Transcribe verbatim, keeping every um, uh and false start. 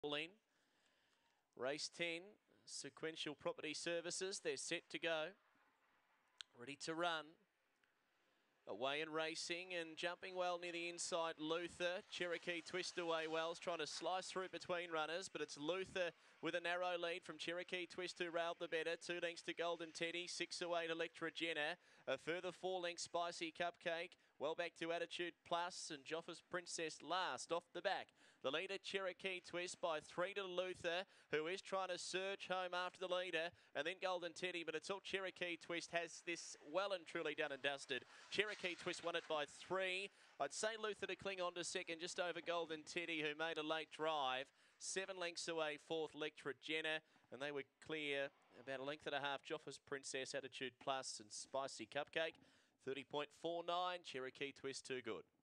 In. Race ten, Sequential Property Services. They're set to go. Ready to run. Away and racing and jumping well near the inside, Luther. Cherokee Twist away well, trying to slice through between runners, but it's Luther with a narrow lead from Cherokee Twist, who railed the better. Two lengths to Golden Teddy, six away to Electra Jenna. A further four lengths, Spicy Cupcake. Well back to Attitude Plus and Joffa's Princess last off the back. The leader, Cherokee Twist, by three to Luther, who is trying to surge home after the leader, and then Golden Teddy, but it's all Cherokee Twist has this well and truly done and dusted. Cherokee Twist won it by three. I'd say Luther to cling on to second, just over Golden Teddy, who made a late drive. Seven lengths away, fourth, Electra Jenna, and they were clear about a length and a half. Joffa's Princess, Attitude Plus, and Spicy Cupcake. thirty point four nine, Cherokee Twist, too good.